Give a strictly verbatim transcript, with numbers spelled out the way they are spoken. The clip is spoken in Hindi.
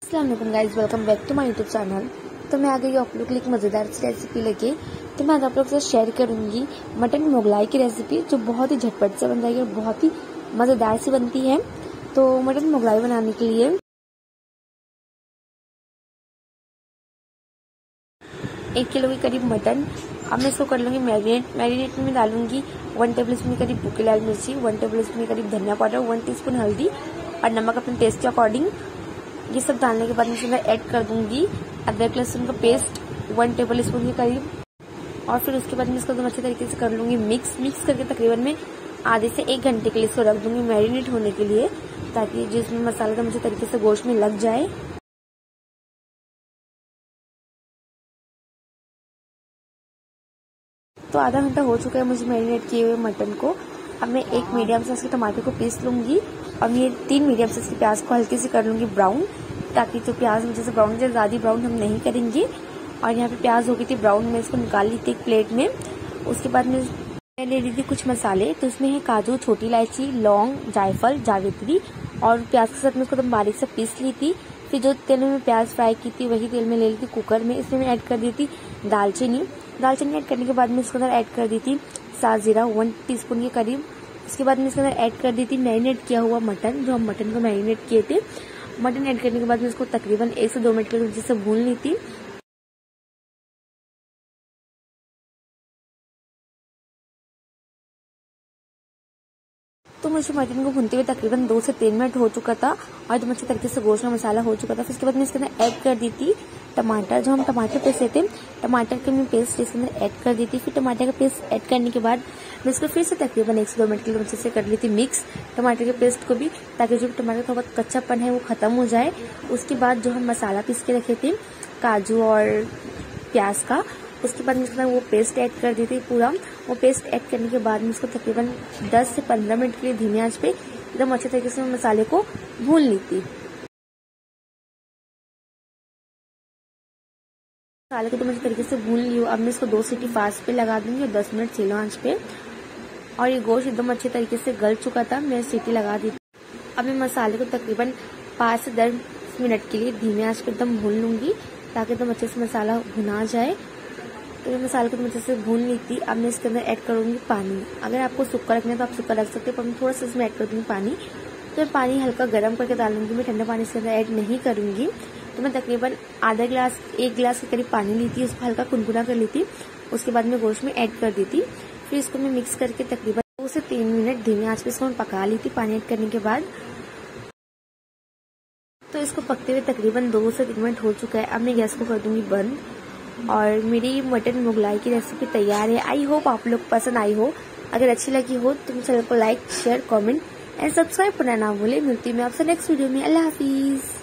अस्सलाम वालेकुम guys, welcome back to my YouTube channel. तो मैं आ गई आप लोग के लिए एक मज़ेदार सी रेसिपी लेके। तो मैं आज आप लोग से शेयर करूंगी मटन मोगलाई की रेसिपी, जो बहुत ही झटपट से बन जाएगी और बहुत ही मज़ेदार सी बनती है। तो मटन मोगलाई बनाने के लिए एक किलो के करीब मटन, अब मैं इसको कर लूँगी मैरिनेट। मैरिनेट में डालूंगी वन टेबल स्पून के करीब भूखी लाल मिर्ची, वन टेबल स्पून के करीब धनिया पाउडर, वन टीस्पून हल्दी और नमक अपने टेस्ट के अकॉर्डिंग। ये सब डालने के बाद मैं इसमें ऐड कर दूंगी अदरक लहसुन का पेस्ट वन टेबल स्पून के करीब, और फिर उसके बाद मैं इसको एकदम अच्छे तरीके से कर लूंगी मिक्स। मिक्स करके तकरीबन मैं आधे से एक घंटे के लिए इसको रख दूंगी मैरिनेट होने के लिए, ताकि जिसमें मसाला एकदम अच्छे तरीके से गोश्त में लग जाए। तो आधा घंटा हो चुका है मुझे मैरिनेट किए हुए मटन को। अब मैं एक मीडियम साइज के टमाटर को पीस लूंगी और ये तीन मीडियम साइज के प्याज को हल्के से कर लूंगी ब्राउन, ताकि जो प्याज मुझे से ब्राउन है, ज्यादा ब्राउन हम नहीं करेंगे। और यहाँ पे प्याज हो गई थी ब्राउन, में इसको निकाल ली थी एक प्लेट में। उसके बाद में मैं ले ली थी कुछ मसाले, तो इसमें है काजू, छोटी इलायची, लौंग, जायफल, जावित्री, और प्याज के साथ में इसको एकदम बारीक से पीस ली थी। फिर जो तेल में प्याज फ्राई की थी वही तेल में ले ली थी कुकर में। इसमें मैं ऐड कर दी थी दालचीनी। दालचीनी ऐड करने के बाद में इसके अंदर ऐड कर दी थी सात जीरा वन टीस्पून के करीब। इसके बाद में इसके अंदर ऐड कर दी थी मैरिनेट किया हुआ मटन, जो हम मटन को मैरिनेट किए थे। मटन ऐड करने के बाद में इसको तकरीबन एक से दो मिनट के लिए अच्छे से भून ली थी। तो मुझे मटन को भूनते हुए तकरीबन दो से तीन मिनट हो चुका था और एकदम अच्छे तरीके से गोश्त में मसाला हो चुका था। फिर इसके बाद मैं इसके अंदर ऐड कर दी थी टमाटर, जो हम टमाटर पीसे थे, टमाटर के मैं पेस्ट इसके अंदर ऐड कर दी थी। फिर टमाटर का पेस्ट ऐड करने के बाद मैं इसको फिर से तकरीबन एक से दो मिनट के लिए अच्छे से कर ली थी मिक्स टमाटर के पेस्ट को भी, ताकि जो टमाटर का बहुत कच्चापन है वो खत्म हो जाए। उसके बाद जो हम मसाला पीस के रखे थे काजू और प्याज का, उसके बाद मैं इसके अंदर वो पेस्ट ऐड कर दी थी पूरा। वो पेस्ट ऐड करने के बाद में इसको तकरीबन दस से पंद्रह मिनट के लिए धीमी आंच पे एकदम अच्छे तरीके से मसाले को भून ली थी। मसाले को तो अच्छे तरीके से भून ली हूँ। अब मैं इसको दो सीटी फास्ट पे लगा दूंगी और दस मिनट स्लो आंच पे। और ये गोश्त एकदम अच्छे तरीके से गल चुका था, मैं सीटी लगा दी थी। अब मैं मसाले को तकरीबन पाँच से दस मिनट के लिए धीमी आंच पे एकदम भून लूंगी, ताकि एकदम अच्छे से मसाला भुना जाए। तो मैं मसाले को तो अच्छे से भून ली थी। अब मैं इसके अंदर ऐड करूंगी पानी। अगर आपको सूखा रखना है तो आप सूखा रख सकते हैं, पर मैं थोड़ा सा इसमें ऐड कर दूंगी पानी। तो मैं पानी हल्का गर्म करके डालूंगी, मैं ठंडा पानी इसके अंदर ऐड नहीं करूंगी। तो मैं तकरीबन आधा गिलास एक गिलास के करीब पानी ली थी, उसको हल्का कुनकुना कर ली थी। उसके बाद मैं गोश्त में ऐड कर दी थी। फिर इसको मैं मिक्स करके तकरीबन दो से तीन मिनट धीमी आंच पे इसको मैं पका ली थी पानी ऐड करने के बाद। तो इसको पकते हुए तकरीबन दो से तीन मिनट हो चुका है। अब मैं गैस को कर दूंगी बंद और मेरी मटन मोगलाई की रेसिपी तैयार है। आई होप आप लोग पसंद आई हो। अगर अच्छी लगी हो तो मेरे चैनल को like, share, comment and subscribe करना ना भूले। मिलती हूँ मैं आपसे नेक्स्ट वीडियो में। अल्लाह हाफिज।